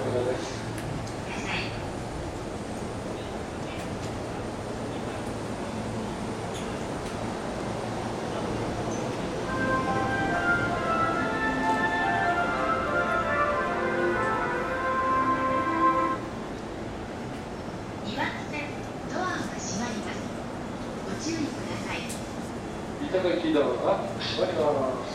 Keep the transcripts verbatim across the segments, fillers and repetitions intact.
倉です。 にばん線、ドアが閉まります。ご注意ください。 いただきドアが閉まります。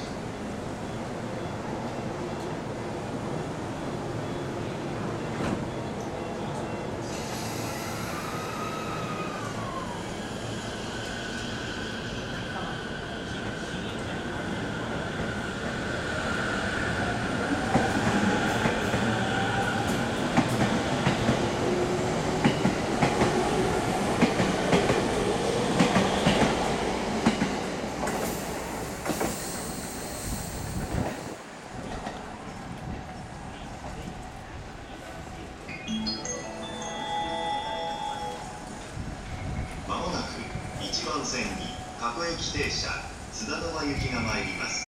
まもなくいちばん線に各駅停車津田沼行きが参ります。